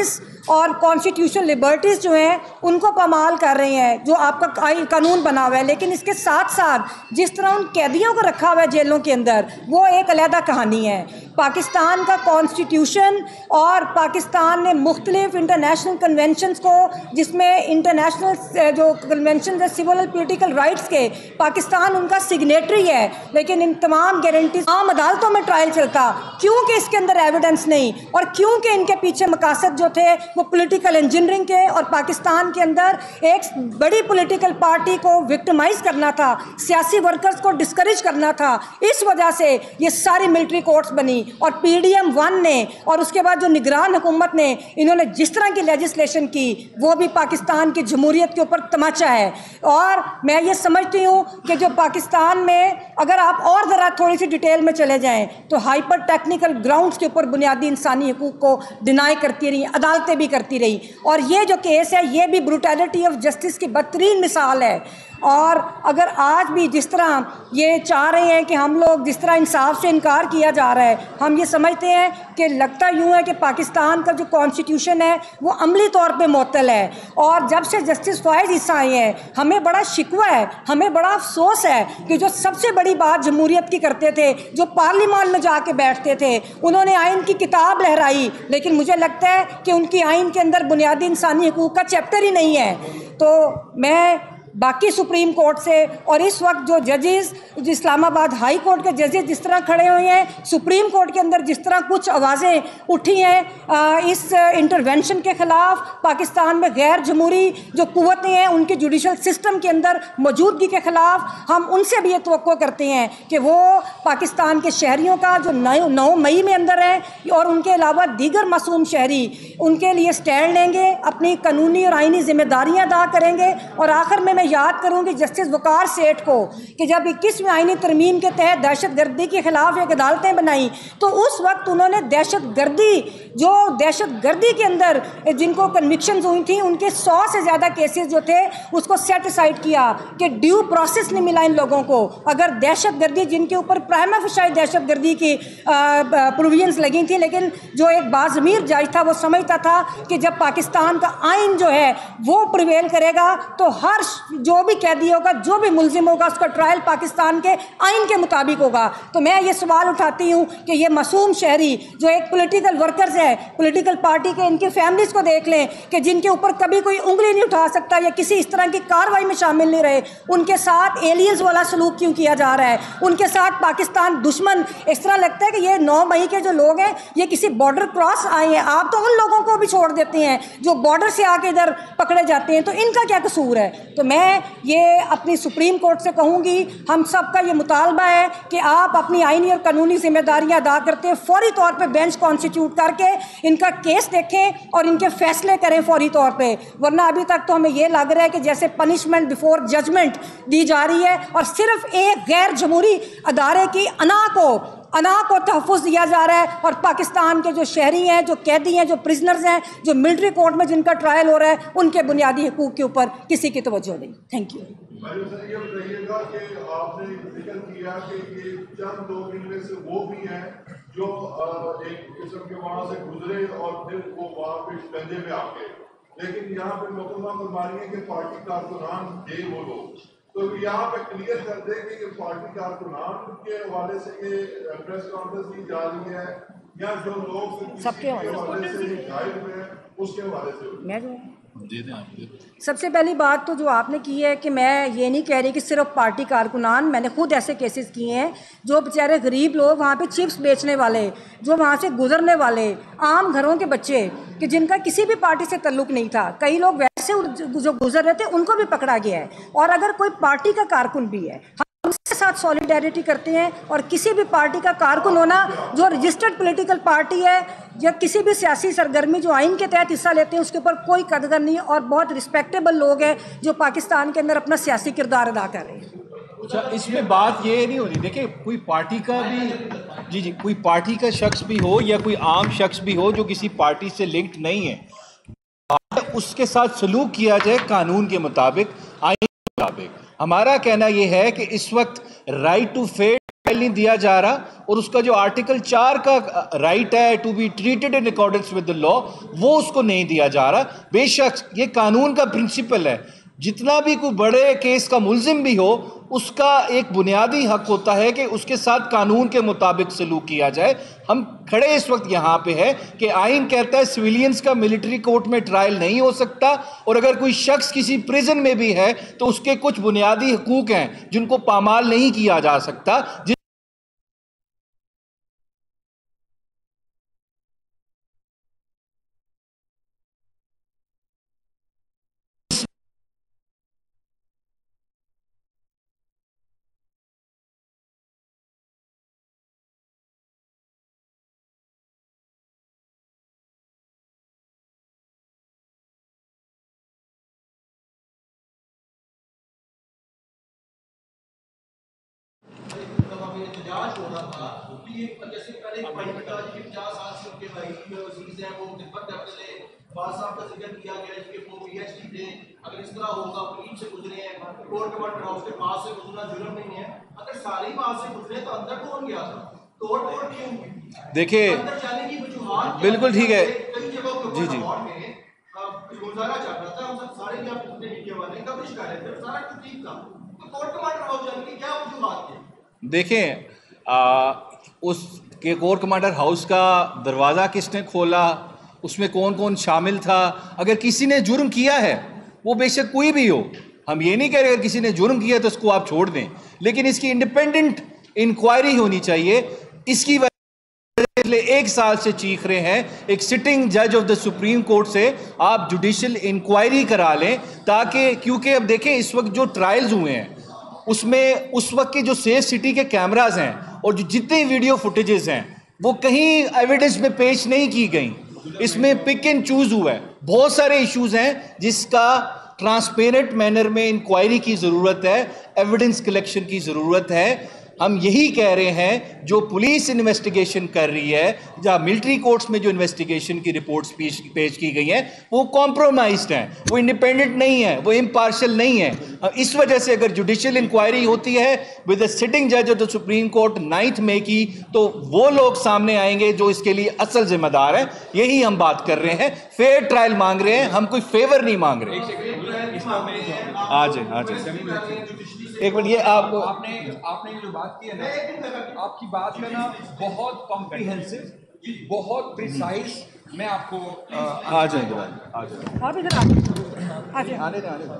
Speaker 7: और कॉन्स्टिट्यूशनल लिबर्टीज़ जो हैं उनको पामाल कर रहे हैं, जो आपका कानून बना हुआ है। लेकिन इसके साथ साथ जिस तरह उन कैदियों को रखा हुआ है जेलों के अंदर, वो एक अलहदा कहानी है। पाकिस्तान का कॉन्स्टिट्यूशन और पाकिस्तान ने मुख्तलिफ इंटरनेशनल कन्वेंशंस को, जिसमें इंटरनेशनल जो कन्वेंशन है सिविल और पोलिटिकल राइट्स के, पाकिस्तान उनका सिग्नेटरी है, लेकिन इन तमाम गारंटीज आम अदालतों में ट्रायल चलता, क्योंकि इसके अंदर एविडेंस नहीं, और क्योंकि इनके पीछे मकासद जो थे वो पॉलिटिकल इंजीनियरिंग के और पाकिस्तान के अंदर एक बड़ी पॉलिटिकल पार्टी को विक्टिमाइज करना था, सियासी वर्कर्स को डिस्करेज करना था। इस वजह से ये सारी मिलिट्री कोर्ट्स बनी, और पी डी एम वन ने और उसके बाद जो निगरान हुकूमत ने इन्होंने जिस तरह की लेजिस्लेशन की, वो भी पाकिस्तान की जमहूरियत के ऊपर तमाचा है। और मैं ये समझती हूँ कि जो पाकिस्तान में, अगर आप और ज़रा थोड़ी सी डिटेल में चले जाएं, तो हाइपर टेक्निकल ग्राउंड्स के ऊपर बुनियादी इंसानी हकूक़ को डिनाई करती रही, अदालतें भी करती रही। और ये जो केस है ये भी ब्रूटैलिटी ऑफ जस्टिस की बदतरीन मिसाल है। और अगर आज भी जिस तरह ये चाह रहे हैं कि हम लोग, जिस तरह इंसाफ से इनकार किया जा रहा है, हम ये समझते हैं कि लगता यूँ है कि पाकिस्तान का जो कॉन्स्टिट्यूशन है वो अमली तौर पे मुअत्तल है। और जब से जस्टिस फ़ाइज़ ईसा आए हैं, हमें बड़ा शिकवा है, हमें बड़ा अफसोस है कि जो सबसे बड़ी बात जमहूरियत की करते थे, जो पार्लियामान में जाके बैठते थे, उन्होंने आइन की किताब लहराई, लेकिन मुझे लगता है कि उनकी आइन के अंदर बुनियादी इंसानी हकूक़ का चैप्टर ही नहीं है। तो मैं बाकी सुप्रीम कोर्ट से, और इस वक्त जो जजेस, जो इस्लामाबाद हाई कोर्ट के जजेस जिस तरह खड़े हुए हैं, सुप्रीम कोर्ट के अंदर जिस तरह कुछ आवाज़ें उठी हैं इस इंटरवेंशन के ख़िलाफ़, पाकिस्तान में गैर जमहूरी जो कुव्वतें हैं उनके जुडिशल सिस्टम के अंदर मौजूदगी के ख़िलाफ़, हम उनसे भी ये तवक्को करते हैं कि वो पाकिस्तान के शहरियों का जो नौ मई में अंदर है और उनके अलावा दीगर मासूम शहरी, उनके लिए स्टैंड लेंगे, अपनी कानूनी और आइनी जिम्मेदारियाँ अदा करेंगे। और आखिर में मैं याद करूंगी जस्टिस वकार सेठ को कि जब इक्कीसवीं आईनी तरमीम के तहत दहशत गर्दी के खिलाफ एक अदालतें बनाई, तो उस वक्त उन्होंने दहशत गर्दी, जो दहशत गर्दी के अंदर जिनको कन्विक्शंस हुई थी, उनके सौ से ज़्यादा केसेस जो थे उसको सेट असाइड किया कि ड्यू प्रोसेस नहीं मिला इन लोगों को। अगर दहशत गर्दी जिनके ऊपर प्राइमा फेशी दहशत गर्दी की प्रोविजंस लगी थी, लेकिन जो एक बाज़मीर जज था वो समझता था कि जब पाकिस्तान का आइन जो है वो प्रिवेल करेगा तो हर जो भी कैदी होगा, जो भी मुल्जिम होगा, उसका ट्रायल पाकिस्तान के आइन के मुताबिक होगा। तो मैं ये सवाल उठाती हूँ कि ये मासूम शहरी जो एक पॉलिटिकल वर्कर्स है, पॉलिटिकल पार्टी के, इनकी फैमिलीज़ को देख लें कि जिनके ऊपर कभी कोई उंगली नहीं उठा सकता या किसी इस तरह की कार्रवाई में शामिल नहीं रहे, उनके साथ एलियंस वाला सलूक क्यों किया जा रहा है? उनके साथ पाकिस्तान दुश्मन, इस तरह लगता है कि ये नौ मई के जो लोग हैं ये किसी बॉर्डर क्रॉस आए हैं। आप तो उन लोगों को भी छोड़ देते हैं जो बॉर्डर से आके इधर पकड़े जाते हैं, तो इनका क्या कसूर है? तो मैं ये अपनी सुप्रीम कोर्ट से कहूँगी, हम सब का ये मुतालबा है कि आप अपनी आइनी और कानूनी जिम्मेदारियाँ अदा करते हैं, फौरी तौर पे बेंच कॉन्स्टिट्यूट करके इनका केस देखें और इनके फैसले करें फौरी तौर पे। वरना अभी तक तो हमें ये लग रहा है कि जैसे पनिशमेंट बिफोर जजमेंट दी जा रही है और सिर्फ एक गैर जमहूरी अदारे की अना को अना को तहफ़्फ़ुज़ दिया जा रहा है, और पाकिस्तान के जो शहरी हैं, जो कैदी हैं, जो प्रिजनर्स हैं, जो मिलिट्री कोर्ट में जिनका ट्रायल हो रहा है, उनके बुनियादी हकूक़ के ऊपर किसी की तवज्जो नहीं। Thank you.
Speaker 8: ये बताइएगा कि आपने जिक्र किया कि ये चंद लोग इनमें से वो भी हैं जो एक किस्म के वहाँ से गुजरे और फिर वो वहाँ पे शिकंजे में आ गए, लेकिन यहाँ पे मुकदमा फरमानी है कि पार्टी कारकुनान थे वो लोग। तो यहाँ पे क्लियर कर दें कि ये पार्टी कारकुनान के हवाले से ये प्रेस कॉन्फ्रेंस की जा रही है या जो लोग सबके हवाले से गायब हुए हैं उसके हवाले से। मैं जो सबसे पहली बात तो जो आपने की है कि मैं ये नहीं कह रही कि सिर्फ पार्टी कारकुनान, मैंने खुद ऐसे केसेस किए हैं जो बेचारे गरीब लोग वहाँ पे चिप्स बेचने वाले, जो वहाँ से गुजरने वाले आम घरों के बच्चे कि जिनका किसी भी पार्टी से ताल्लुक़ नहीं था, कई लोग वैसे जो गुजर रहे थे उनको भी पकड़ा गया है। और अगर कोई पार्टी का कारकुन भी है, उसके साथ सॉलिडेरिटी करते हैं, और किसी भी पार्टी का कारकुन होना जो रजिस्टर्ड पॉलिटिकल पार्टी है या किसी भी सियासी सरगर्मी जो आइन के तहत हिस्सा लेते हैं उसके ऊपर कोई कदर नहीं, और बहुत रिस्पेक्टेबल लोग हैं जो पाकिस्तान के अंदर अपना सियासी किरदार अदा कर रहे हैं।
Speaker 5: अच्छा, इसमें बात ये नहीं हो रही, देखिए कोई पार्टी का भी जी जी कोई पार्टी का शख्स भी हो या कोई आम शख्स भी हो जो किसी पार्टी से लिंक्ड नहीं है, उसके साथ सलूक किया जाए कानून के मुताबिक, आइन के मुताबिक। हमारा कहना यह है कि इस वक्त राइट टू फेथ नहीं दिया जा रहा, और उसका जो आर्टिकल चार का राइट है to be treated in accordance with the law, वो उसको नहीं दिया जा रहा। बेशक ये कानून का प्रिंसिपल है, जितना भी कोई बड़े केस का मुल्जिम भी हो, उसका एक बुनियादी हक होता है कि उसके साथ कानून के मुताबिक सलूक किया जाए। हम खड़े इस वक्त यहाँ पे है कि आइन कहता है सिविलियंस का मिलिट्री कोर्ट में ट्रायल नहीं हो सकता, और अगर कोई शख्स किसी प्रिजन में भी है तो उसके कुछ बुनियादी हकूक हैं जिनको पामाल नहीं किया जा सकता।
Speaker 9: एहतजाज हो रहा था कि ये जैसे पहले एक पॉइंट था कि पचास साल से उनके भाई अजीज हैं, वो खिदमत करते थे, बात साहब का जिक्र किया गया कि वो पीएचडी थे, अगर इस तरह होगा पुलिस से गुजरे हैं, कोर्ट कमांडर हाउस के पास से गुजरना जुर्म नहीं है, अगर सारे पास से गुजरे तो अंदर कौन गया था, तोड़ फोड़ क्यों?
Speaker 5: देखिए
Speaker 9: अंदर जाने की वजूहात
Speaker 5: बिल्कुल ठीक है
Speaker 9: जी जी गुजारा चल रहा था, हम सब सारे क्या पूछने मीडिया वाले कवरेज कर रहे थे, सारा कुछ ठीक था, तो कोर्ट कमांडर हाउस जाने की क्या वजूहात थी?
Speaker 5: देखें, आ, उस के कोर कमांडर हाउस का दरवाज़ा किसने खोला, उसमें कौन कौन शामिल था। अगर किसी ने जुर्म किया है, वो बेशक कोई भी हो, हम ये नहीं कह रहे अगर किसी ने जुर्म किया तो उसको आप छोड़ दें, लेकिन इसकी इंडिपेंडेंट इंक्वायरी होनी चाहिए। इसकी वजह एक साल से चीख रहे हैं एक सिटिंग जज ऑफ द सुप्रीम कोर्ट से आप जुडिशियल इंक्वायरी करा लें, ताकि क्योंकि अब देखें इस वक्त जो ट्रायल्स हुए हैं उसमें उस वक्त के जो सेफ सिटी के कैमराज हैं और जो जितनी वीडियो फुटेजेस हैं वो कहीं एविडेंस में पेश नहीं की गई, इसमें पिक एंड चूज हुआ है। बहुत सारे इश्यूज हैं जिसका ट्रांसपेरेंट मैनर में इंक्वायरी की ज़रूरत है, एविडेंस कलेक्शन की ज़रूरत है। हम यही कह रहे हैं जो पुलिस इन्वेस्टिगेशन कर रही है, जहाँ मिलिट्री कोर्ट्स में जो इन्वेस्टिगेशन की रिपोर्ट्स पेश पेश की गई हैं वो कॉम्प्रोमाइज्ड हैं, वो इंडिपेंडेंट नहीं है, वो इम्पार्शियल नहीं है। इस वजह से अगर जुडिशियल इंक्वायरी होती है विद द सिटिंग जज of the supreme court ninth मई की, तो वो लोग सामने आएंगे जो इसके लिए असल जिम्मेदार हैं। यही हम बात कर रहे हैं, फेयर ट्रायल मांग रहे हैं, हम कोई फेवर नहीं मांग रहे। आ जाए आ जाए एक मिनट, ये आप
Speaker 10: आपने आपने जो बात की है ना, आपकी बात है ना बहुत कॉम्प्रिहेंसिव, बहुत प्रिसाइज। मैं आपको
Speaker 5: आ जाएंगे आ जाए
Speaker 7: आप इधर आ जाए
Speaker 5: आने दे आने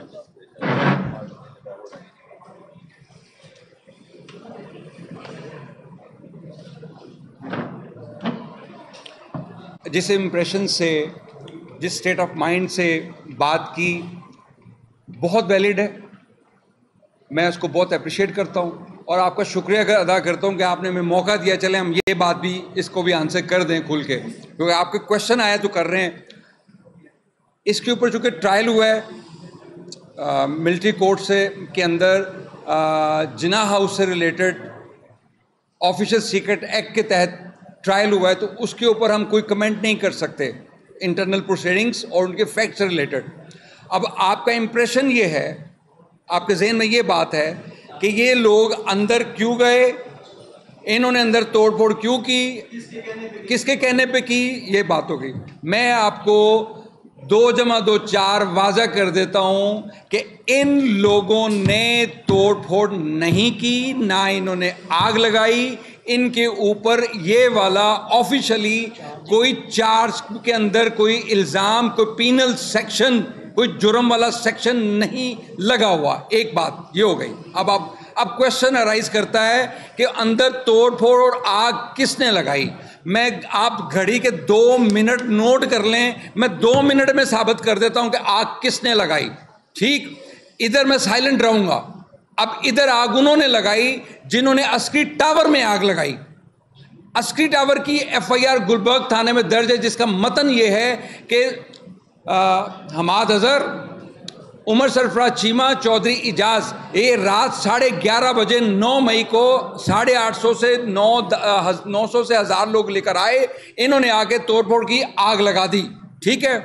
Speaker 10: जिस इम्प्रेशन से, जिस स्टेट ऑफ माइंड से बात की, बहुत वैलिड है। मैं उसको बहुत अप्रिशिएट करता हूँ और आपका शुक्रिया अदा करता हूँ कि आपने हमें मौका दिया। चले हम ये बात भी, इसको भी आंसर कर दें खुल के, क्योंकि आपके क्वेश्चन आया तो कर रहे हैं। इसके ऊपर चूँकि ट्रायल हुआ है मिलिट्री कोर्ट से के अंदर, जिना हाउस से रिलेटेड ऑफिशियल सीक्रेट एक्ट के तहत ट्रायल हुआ है, तो उसके ऊपर हम कोई कमेंट नहीं कर सकते, इंटरनल प्रोसीडिंग्स और उनके फैक्ट से रिलेटेड। अब आपका इम्प्रेशन ये है, आपके जहन में ये बात है कि ये लोग अंदर क्यों गए, इन्होंने अंदर तोड़फोड़ क्यों की, किसके कहने पे की, ये बात हो गई। मैं आपको दो जमा दो चार वाजा कर देता हूं कि इन लोगों ने तोड़फोड़ नहीं की, ना इन्होंने आग लगाई। इनके ऊपर ये वाला ऑफिशियली कोई चार्ज के अंदर कोई इल्ज़ाम, कोई पीनल सेक्शन, कोई जुर्म वाला सेक्शन नहीं लगा हुआ। एक बात ये हो गई। अब आप अब क्वेश्चन अराइज करता है कि अंदर तोड़फोड़ और आग किसने लगाई। मैं आप घड़ी के दो मिनट नोट कर लें, मैं दो मिनट में साबित कर देता हूं कि आग किसने लगाई। ठीक, इधर मैं साइलेंट रहूंगा। अब इधर आग उन्होंने लगाई जिन्होंने अस्करी टावर में आग लगाई। अस्करी टावर की एफ आई आर गुलबर्ग थाने में दर्ज है, जिसका मतन ये है कि हमाद अजहर, उमर सरफराज चीमा, चौधरी इजाज, ये रात साढ़े ग्यारह बजे नौ मई को साढ़े आठ सौ से नौ नौ सौ से हज़ार लोग लेकर आए। इन्होंने आके तोड़फोड़ की, आग लगा दी। ठीक है,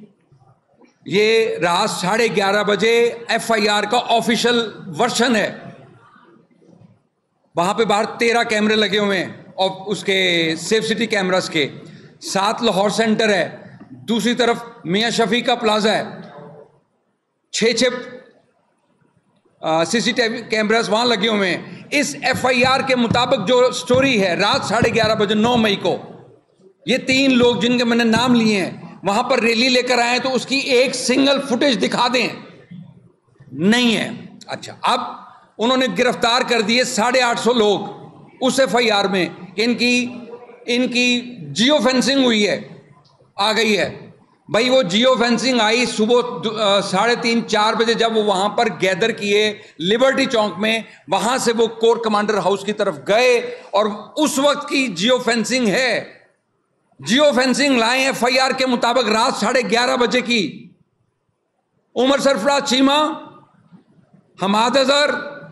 Speaker 10: ये रात साढ़े ग्यारह बजे एफ आई आर का ऑफिशियल वर्शन है। वहाँ पे बाहर तेरह कैमरे लगे हुए हैं और उसके सेफ सिटी कैमरास के, सात लाहौर सेंटर है, दूसरी तरफ मियाँ शफी का प्लाजा है, छः छः सीसीटीवी कैमरास वहाँ लगे हुए हैं। इस एफआईआर के मुताबिक जो स्टोरी है, रात साढ़े ग्यारह बजे नौ मई को ये तीन लोग जिनके मैंने नाम लिए हैं वहाँ पर रैली लेकर आए, तो उसकी एक सिंगल फुटेज दिखा दें, नहीं है। अच्छा, अब उन्होंने गिरफ्तार कर दिए साढ़े आठ सौ लोग उस एफआईआर में। इनकी इनकी जियो फेंसिंग हुई है, आ गई है भाई। वो जियो फेंसिंग आई सुबह साढ़े तीन चार बजे, जब वो वहां पर गैदर किए लिबर्टी चौक में, वहां से वो कोर कमांडर हाउस की तरफ गए और उस वक्त की जियो फेंसिंग है। जियो फेंसिंग लाए एफआईआर के मुताबिक रात साढ़े ग्यारह बजे की। उमर सरफराज चीमा, हमाद अजहर,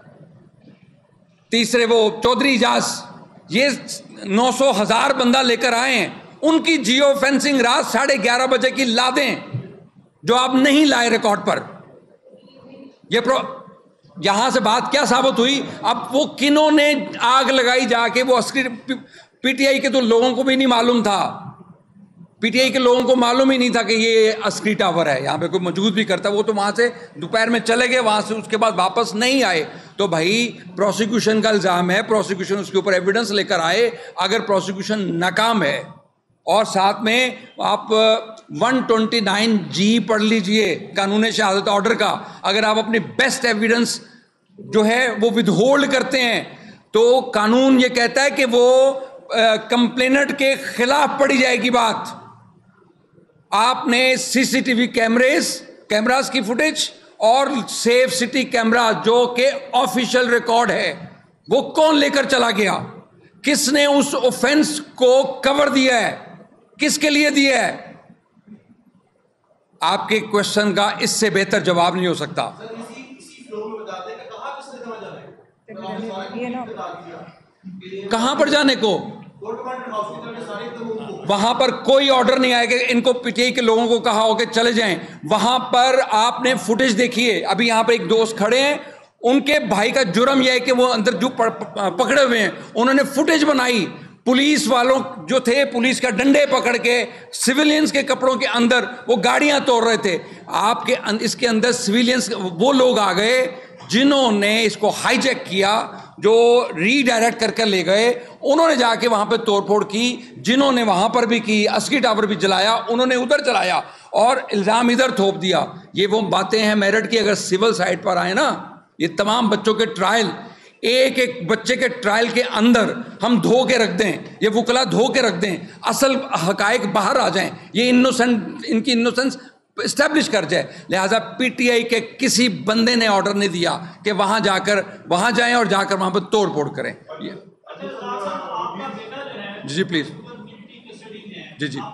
Speaker 10: तीसरे वो चौधरी इजाज, ये नौ सौ हजार बंदा लेकर आए हैं। उनकी जियो फेंसिंग रात साढ़े ग्यारह बजे की ला दें, जो आप नहीं लाए रिकॉर्ड पर। ये प्रो यहां से बात क्या साबित हुई? अब वो किन्हों ने आग लगाई जाके, वो अस्क्री पीटीआई के तो लोगों को भी नहीं मालूम था, पीटीआई के लोगों को मालूम ही नहीं था कि ये अस्क्री टावर है, यहाँ पे कोई मौजूद भी करता। वो तो वहाँ से दोपहर में चले गए, वहाँ से उसके बाद वापस नहीं आए। तो भाई प्रोसिक्यूशन का इल्ज़ाम है, प्रोसिक्यूशन उसके ऊपर एविडेंस लेकर आए। अगर प्रोसिक्यूशन नाकाम है, और साथ में आप एक सौ उनतीस जी पढ़ लीजिए कानून शहादत ऑर्डर का, अगर आप अपनी बेस्ट एविडेंस जो है वो विदहोल्ड करते हैं, तो कानून ये कहता है कि वो कंप्लेनेंट के खिलाफ पड़ी जाएगी बात। आपने सीसीटीवी कैमरेस कैमरास की फुटेज और सेफ सिटी कैमरा जो कि ऑफिशियल रिकॉर्ड है, वो कौन लेकर चला गया? किसने उस ऑफेंस को कवर दिया है? किसके लिए दिया है? आपके क्वेश्चन का इससे बेहतर जवाब नहीं हो सकता। कहां पर जाने को? वहां पर कोई ऑर्डर नहीं आया कि इनको पीटीआई के लोगों को कहा हो कि चले जाएं। वहां पर आपने फुटेज देखी है। अभी यहां पर एक दोस्त खड़े हैं, उनके भाई का जुर्म यह है कि वो अंदर जो पकड़े हुए हैं, उन्होंने फुटेज बनाई। पुलिस वालों जो थे, पुलिस का डंडे पकड़ के सिविलियंस के कपड़ों के अंदर वो गाड़ियां तोड़ रहे थे। आपके इसके अंदर सिविलियंस वो लोग आ गए जिन्होंने इसको हाईजैक किया, जो रीडायरेक्ट करके ले गए। उन्होंने जाके वहां पे तोड़फोड़ की, जिन्होंने वहां पर भी की, अस्की टावर भी जलाया, उन्होंने उधर जलाया और इल्जाम इधर थोप दिया। ये वो बातें हैं मेरठ की। अगर सिविल साइड पर आए ना, ये तमाम बच्चों के ट्रायल, एक एक बच्चे के ट्रायल के अंदर हम धो के रख दें, ये वकला धो के रख दें, असल हकायक बाहर आ जाएं, ये इनोसेंट इनकी इनोसेंस इस्टेब्लिश कर जाए। लिहाजा पीटीआई के किसी बंदे ने ऑर्डर नहीं दिया कि वहां जाकर वहां जाएं और जाकर वहां पर तोड़ फोड़ करें। जी जी प्लीज। जी जी,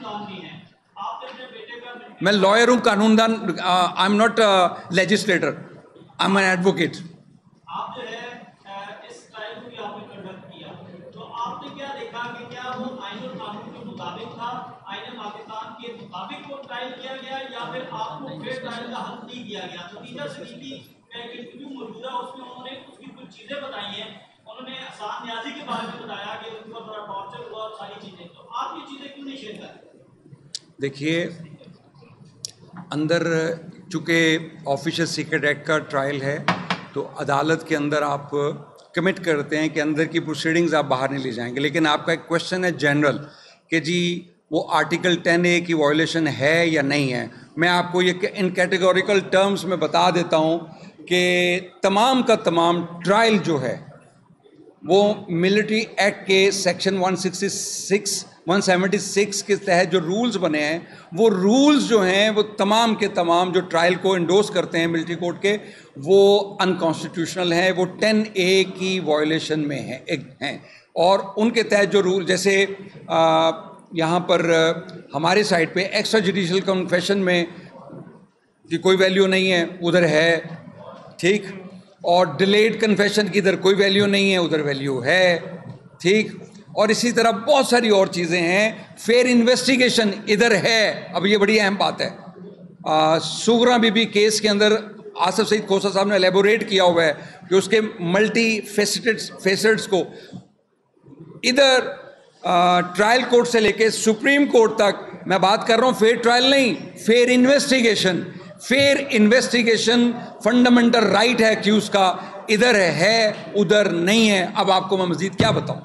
Speaker 10: मैं लॉयर हूं, कानूनदान। I am not legislator, I am an advocate.
Speaker 9: आप जो है इस ट्रायल को भी आपने कंडक्ट किया, तो आपने क्या देखा कि क्या वो आईन और कानून के मुताबिक था, आईन पाकिस्तान के मुताबिक वो ट्रायल किया गया, या फिर आपको फेयर ट्रायल का हक नहीं दिया गया? तो टीचर समिति का एक इंटरव्यू मौजूद है, उसमें उन्होंने उसकी कुछ चीजें बताई हैं। उन्होंने आसान न्याजी के बारे में बताया कि उनका बड़ा टॉर्चर हुआ और सारी चीजें। तो आप ये चीजें क्यों नहीं शेयर करें?
Speaker 10: देखिए, अंदर चूंकि ऑफिशियल सीक्रेट एक्ट का ट्रायल है, तो अदालत के अंदर आप कमिट करते हैं कि अंदर की प्रोसीडिंग्स आप बाहर नहीं ले जाएंगे। लेकिन आपका एक क्वेश्चन है जनरल कि जी वो आर्टिकल टेन ए की वायलेशन है या नहीं है। मैं आपको ये इन कैटेगोरिकल टर्म्स में बता देता हूँ कि तमाम का तमाम ट्रायल जो है वो मिलिट्री एक्ट के section one sixty six one seventy six के तहत जो रूल्स बने हैं, वो रूल्स जो हैं वो तमाम के तमाम जो ट्रायल को इंडोर्स करते हैं मिलिट्री कोर्ट के, वो अनकॉन्स्टिट्यूशनल हैं, वो टेन ए की वायलेशन में है एक हैं। और उनके तहत जो रूल, जैसे आ, यहाँ पर हमारे साइड पे एक्स्ट्रा जुडिशियल कन्फेशन में की कोई वैल्यू नहीं है, उधर है, ठीक। और डिलेड कन्फेशन की इधर कोई वैल्यू नहीं है, उधर वैल्यू है, ठीक। और इसी तरह बहुत सारी और चीज़ें हैं। फेयर इन्वेस्टिगेशन इधर है। अब ये बड़ी अहम बात है, सुगरा बीबी केस के अंदर आसिफ सईद खोसा साहब ने एलेबोरेट किया हुआ है कि उसके मल्टी फेसेटेड फेसेट्स को इधर ट्रायल कोर्ट से लेके सुप्रीम कोर्ट तक, मैं बात कर रहा हूँ फेयर ट्रायल नहीं, fair investigation. Fair investigation fundamental right है कि उसका इधर है उधर नहीं है। अब आपको मैं मजीद क्या बताऊं।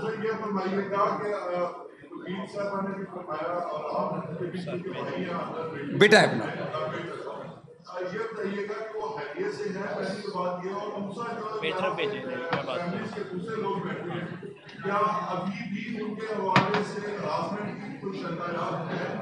Speaker 10: बेटा है अपना
Speaker 8: क्या अभी भी उनके हवाले से हरासमेंट की कोई शिकायत है?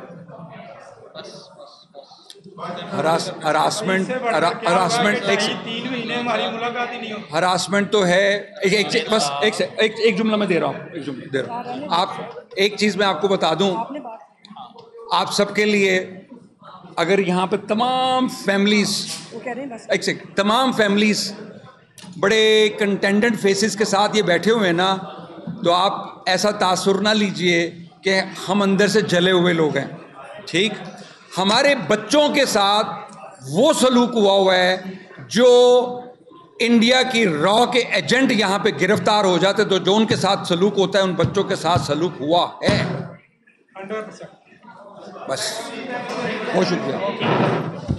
Speaker 10: हरासमेंट हरासमेंट एक
Speaker 2: तीन महीने हमारी मुलाकात ही नहीं हो।
Speaker 10: हरासमेंट तो है। एक, एक बस एक एक एक जुमला मैं दे रहा हूँ, एक जुमला दे रहा हूँ। आप एक चीज़ मैं आपको बता दूं, आप सबके लिए, अगर यहाँ पे तमाम फैमिलीज एक से तमाम फैमिलीज बड़े कंटेंडेंट फेसेस के साथ ये बैठे हुए हैं ना, तो आप ऐसा तासुर ना लीजिए कि हम अंदर से जले हुए लोग हैं। ठीक, हमारे बच्चों के साथ वो सलूक हुआ हुआ है जो इंडिया की रॉ के एजेंट यहाँ पे गिरफ्तार हो जाते तो जो उनके साथ सलूक होता है उन बच्चों के साथ सलूक हुआ है। बस बहुत शुक्रिया।